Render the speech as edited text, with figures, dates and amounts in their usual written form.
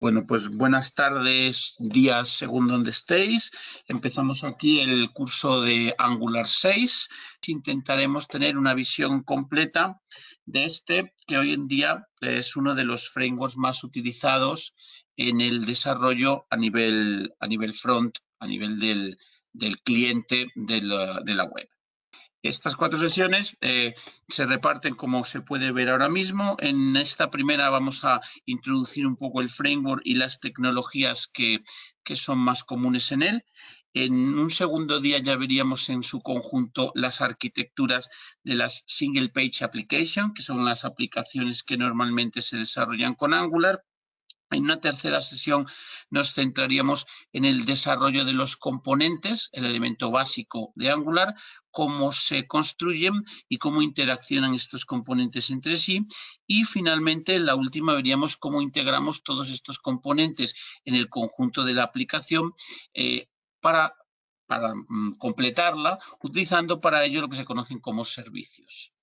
Bueno, pues buenas tardes, días, según donde estéis. Empezamos aquí el curso de Angular 6. Intentaremos tener una visión completa de este, que hoy en día es uno de los frameworks más utilizados en el desarrollo a nivel front, a nivel del cliente de la web. Estas 4 sesiones se reparten como se puede ver ahora mismo. En esta primera vamos a introducir un poco el framework y las tecnologías que son más comunes en él. En un segundo día ya veríamos en su conjunto las arquitecturas de las Single Page Application, que son las aplicaciones que normalmente se desarrollan con Angular. En una tercera sesión nos centraríamos en el desarrollo de los componentes, el elemento básico de Angular, cómo se construyen y cómo interaccionan estos componentes entre sí. Y finalmente, en la última, veríamos cómo integramos todos estos componentes en el conjunto de la aplicación para completarla, utilizando para ello lo que se conocen como servicios.